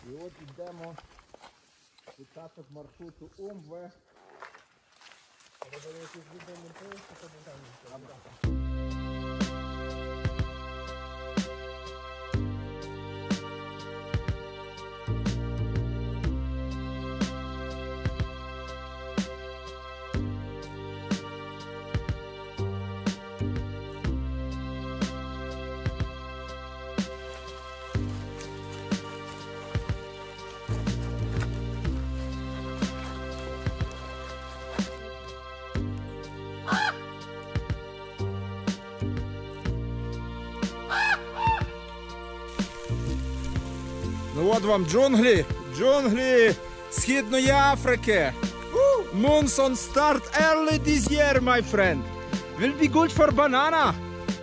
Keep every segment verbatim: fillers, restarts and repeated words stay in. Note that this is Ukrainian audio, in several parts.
І от йдемо початок маршруту Umbwe. Ну от вам джунглі, джунглі Східної Африки. Monsoon start early this year, my friend. Will be good for banana.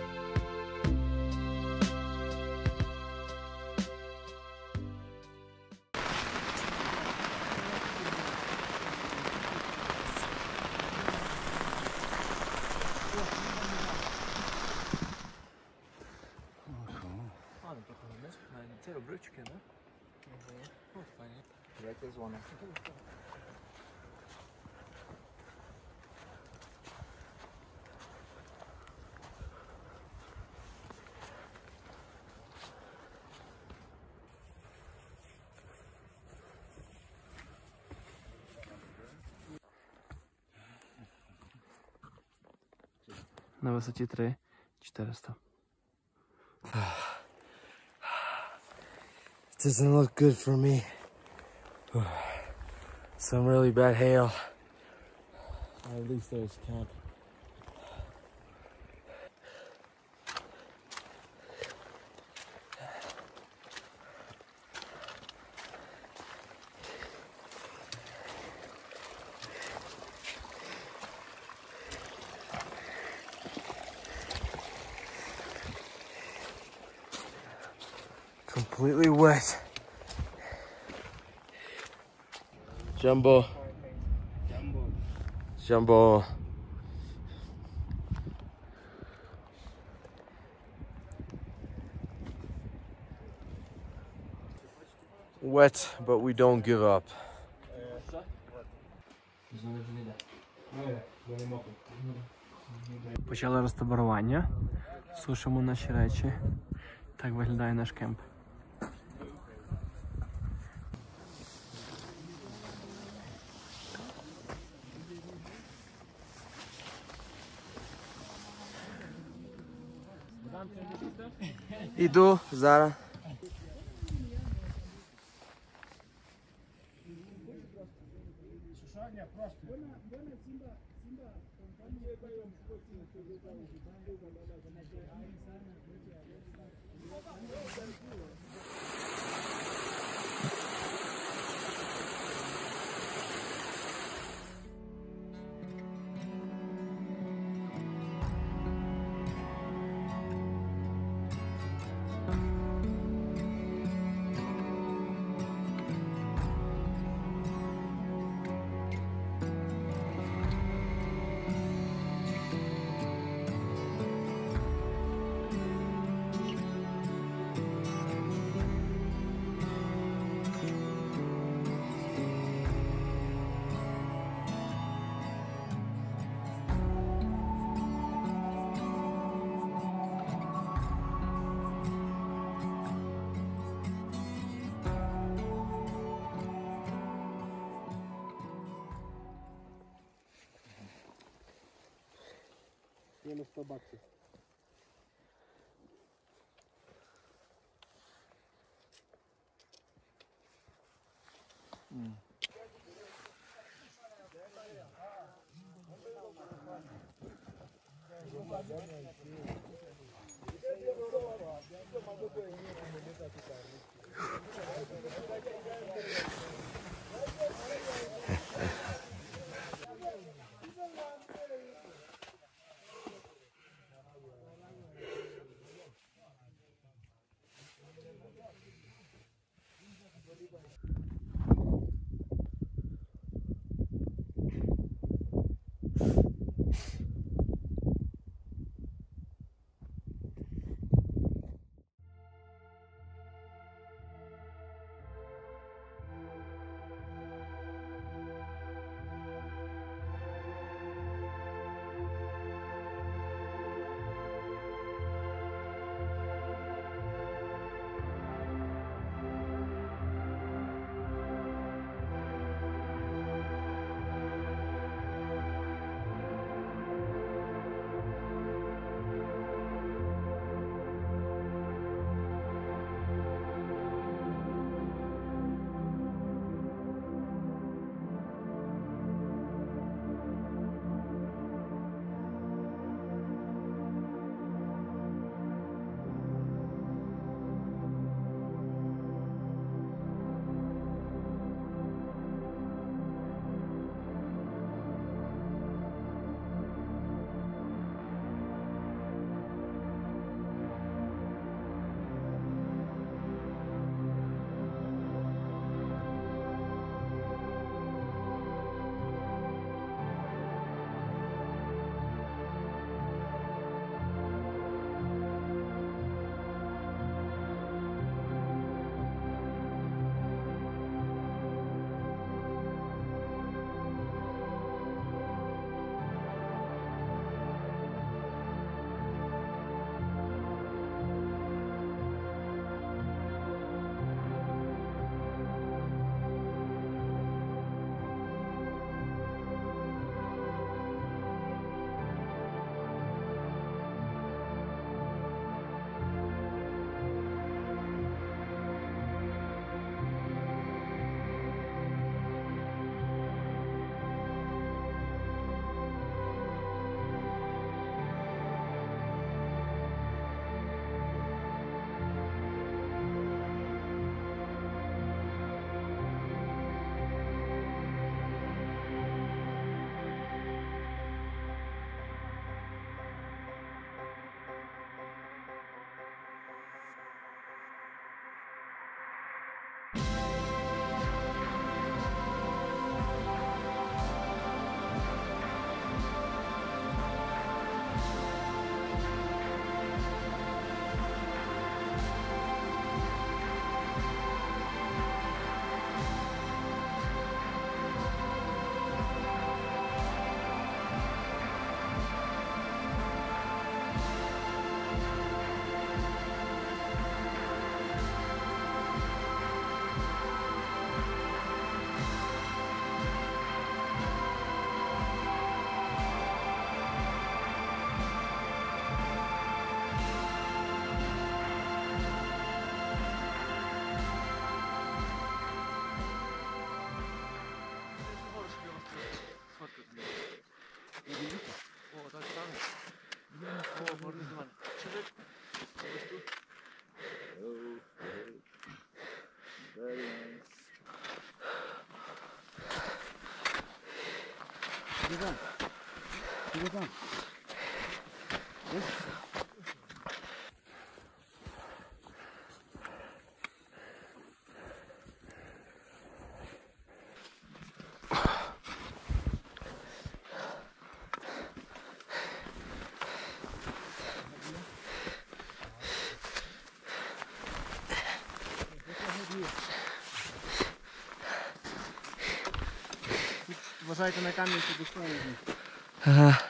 Це обривчики, да? Ось файні. Яке зона? На висоті три чотириста. It doesn't look good for me. Some really bad hail. At least there's camp. Completely wet. Jumbo. Jumbo. Jumbo. Wet, but we don't give up. Почали розтаборування. Сушимо наші речі. Так виглядає наш кемп. Іду зараз. Мінус сто баксів. Mm. там. Іди там. Вважайте на камінь, що дійшло. Ага.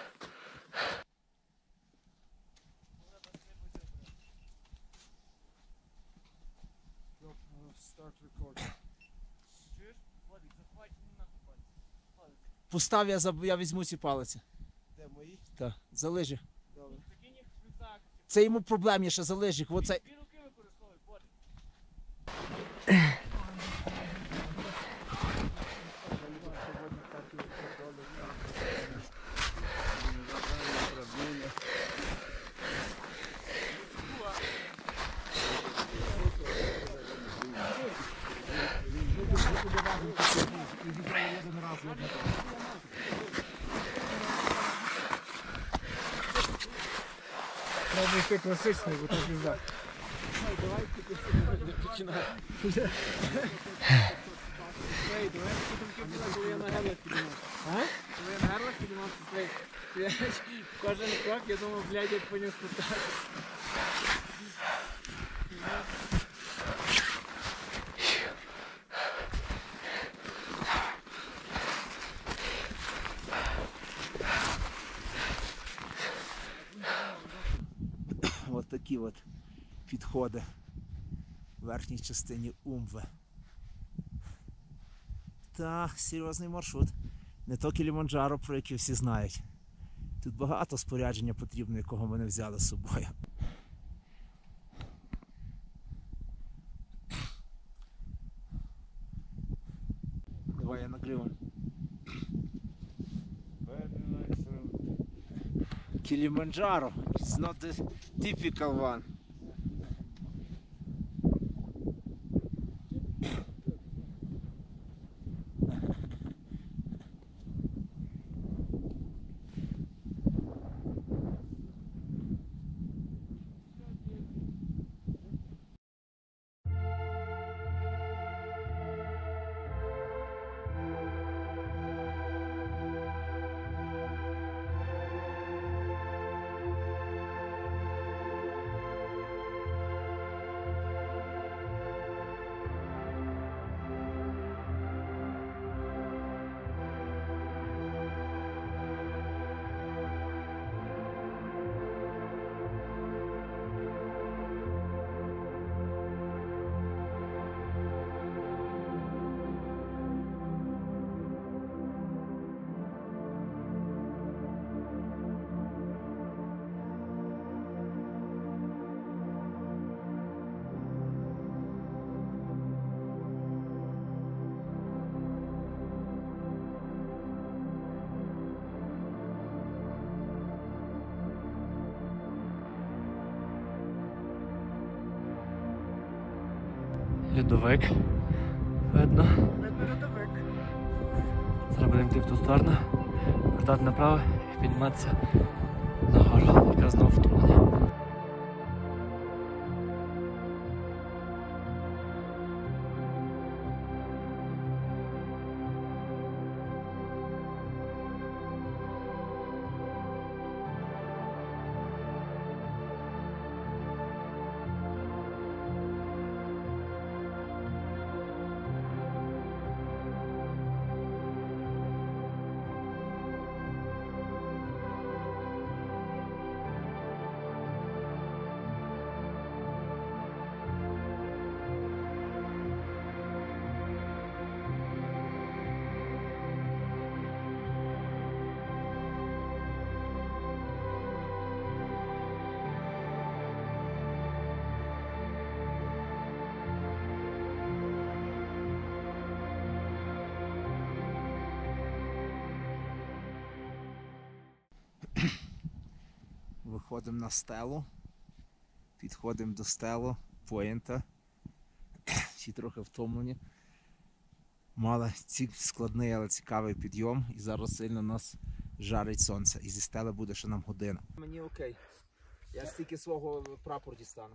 Постав, я, заб... я візьму ці палиці. Де мої? Так, залежі. Добре. Це йому проблемніше, залежі. Оце... Треба йти класичний, бо так пізда. Давай коли я на герлах піднімався. А? Коли я на герлах піднімався, кожен крок, я думав, блядь, як по нього спускатися. Ось такі от підходи в верхній частині Умбви. Та, серйозний маршрут. Не то Кіліманджаро, про який всі знають. Тут багато спорядження потрібно, якого ми не взяли з собою. Давай я накривам. Kilimanjaro is not the typical one. Льодовик. Видно. Видно льодовик. Зараз будемо йти в ту сторону, вертати направо і підніматися нагору. Якраз знову в тумані. Виходимо на стелу, підходимо до стелу, поінта, всі трохи втомлені. Мали ці складний, але цікавий підйом. І зараз сильно нас жарить сонце. І зі стели буде ще нам година. Мені окей. Я стільки свого прапор дістану.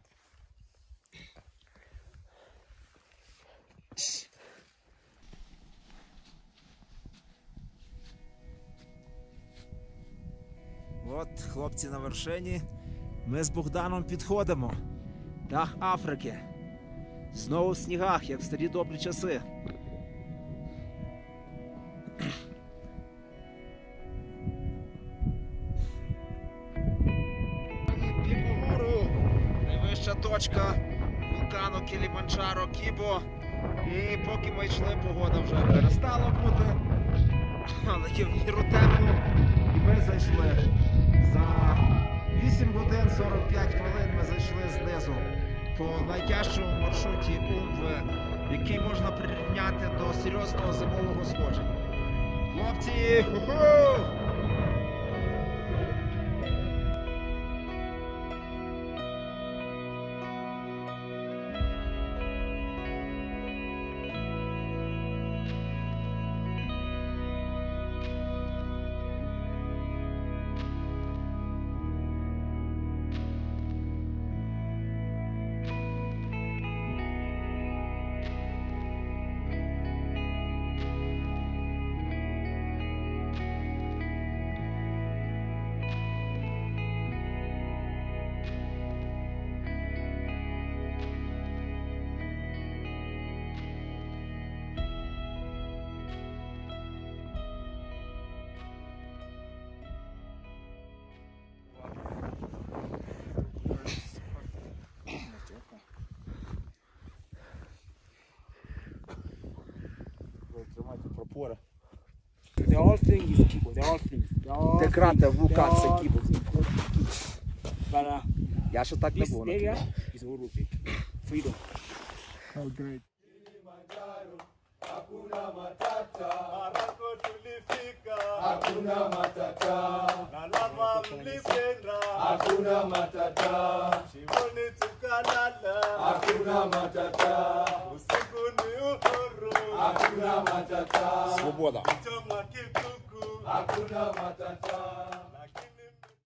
От, хлопці на вершині. Ми з Богданом підходимо. Дах Африки. Знову в снігах, як в старі добрі часи. Ihor, найвища точка вулкану Килиманджаро, Кібо. І поки ми йшли, погода вже перестала бути. Але є в Ihor тепло. І ми зайшли. За вісім годин сорок п'ять хвилин ми зайшли знизу по найтяжчому маршруті Umbwe, який можна прирівняти до серйозного зимового сходження. Хлопці! Ху-ху! Пропора. The whole thing is Kibo, the whole thing. The whole Те крате thing, вулкан, the це whole Кібо. But uh, Я ще так не this був. area is Urupe. Freedom. Oh, great. Hakuna matata, harako tulifika. Hakuna matata, na lava mlipenda. Hakuna matata, shimoni tukalala. Hakuna matata, usiku ni uhuru. Hakuna matata, Свобода. choma kikuku. Hakuna matata.